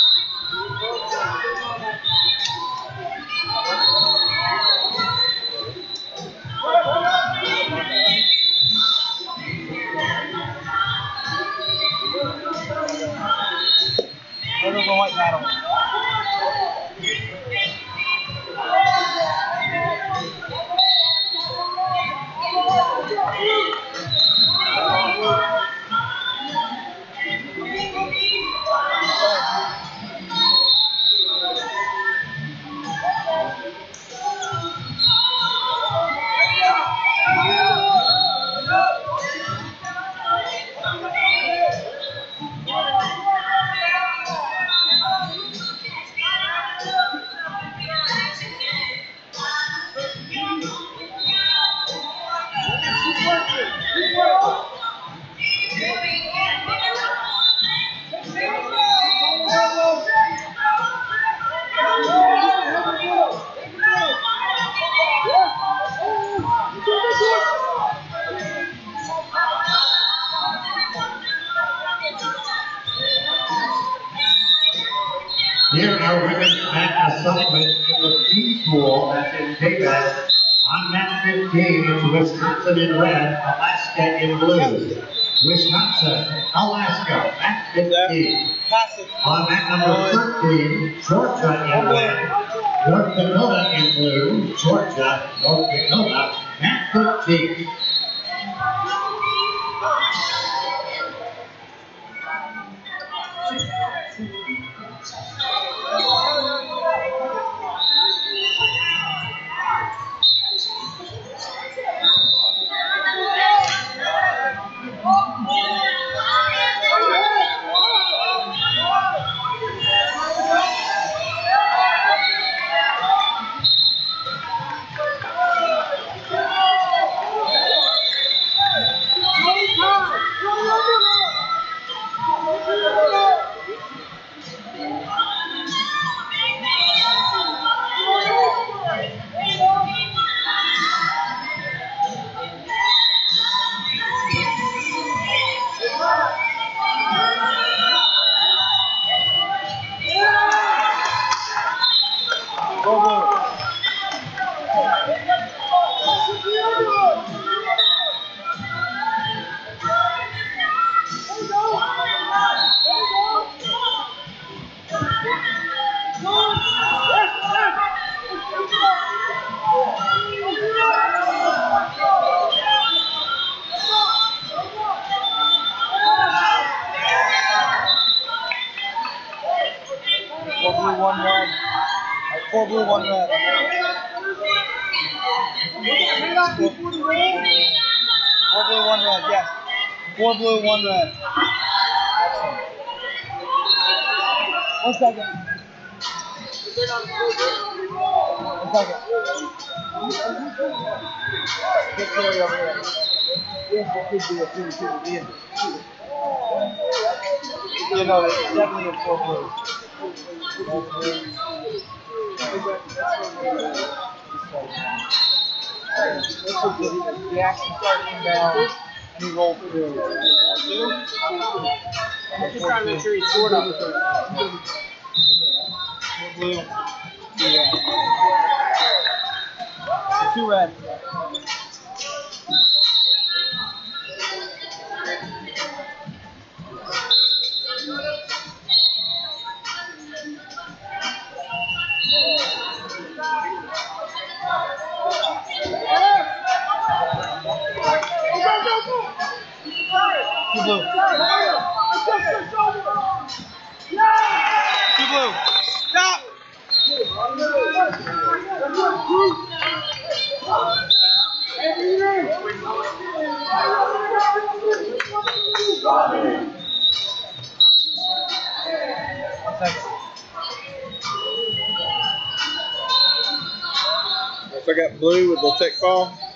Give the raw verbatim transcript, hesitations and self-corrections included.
There goes the white paddle. Here are women's mat assignment in the D pool that's in Daybed. On mat fifteen, it's Wisconsin in red, Alaska in blue. Wisconsin, Alaska, mat fifteen. On mat number thirteen, Georgia in red, North Dakota in blue. Georgia, North Dakota, mat fifteen. Four blue, one red. Four blue, one red. Four blue, one red, yes. Four blue, one red. One second. One second. Get Terry over here. Yes, it could be a two two again. You know, it's definitely a four blue. Four blue. The action started inbound and he rolled through. I'm just trying to make sure he scored on the third. Blue. Two red. Two red. Two blue. Two blue. Stop! One second. So I got blue with the tech ball.